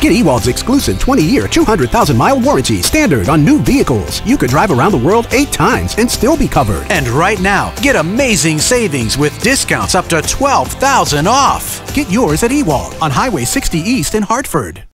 Get Ewald's exclusive 20-year, 200,000-mile warranty standard on new vehicles. You could drive around the world 8 times and still be covered. And right now, get amazing savings with discounts up to $12,000 off. Get yours at Ewald on Highway 60 East in Hartford.